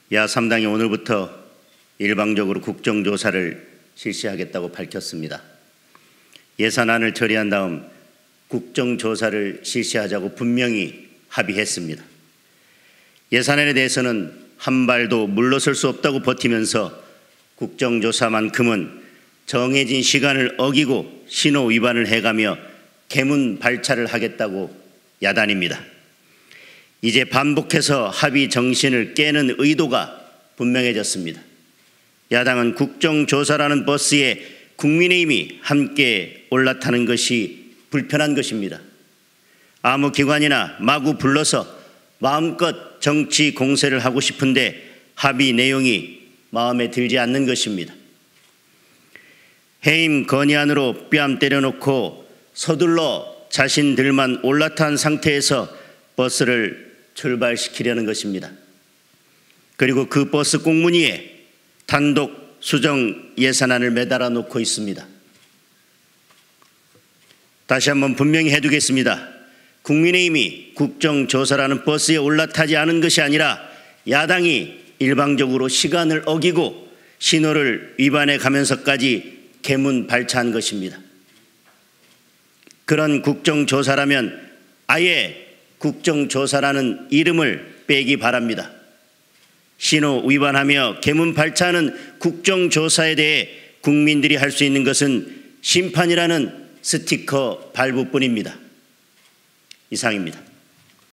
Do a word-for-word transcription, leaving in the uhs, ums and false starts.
야삼 당이 오늘부터 일방적으로 국정조사를 실시하겠다고 밝혔습니다. 예산안을 처리한 다음 국정조사를 실시하자고 분명히 합의했습니다. 예산안에 대해서는 한 발도 물러설 수 없다고 버티면서 국정조사만큼은 정해진 시간을 어기고 신호 위반을 해가며 개문 발차를 하겠다고 야단입니다. 이제 반복해서 합의 정신을 깨는 의도가 분명해졌습니다. 야당은 국정조사라는 버스에 국민의힘이 함께 올라타는 것이 불편한 것입니다. 아무 기관이나 마구 불러서 마음껏 정치 공세를 하고 싶은데 합의 내용이 마음에 들지 않는 것입니다. 해임 건의안으로 뺨 때려놓고 서둘러 자신들만 올라탄 상태에서 버스를 출발시키려는 것입니다. 그리고 그 버스 꽁무니에 단독 수정 예산안을 매달아 놓고 있습니다. 다시 한번 분명히 해두겠습니다. 국민의힘이 국정조사라는 버스에 올라타지 않은 것이 아니라 야당이 일방적으로 시간을 어기고 신호를 위반해 가면서까지 개문 발차한 것입니다. 그런 국정조사라면 아예 국정조사라는 이름을 빼기 바랍니다. 신호 위반하며 개문 발차하는 국정조사에 대해 국민들이 할 수 있는 것은 심판이라는 스티커 발부뿐입니다. 이상입니다.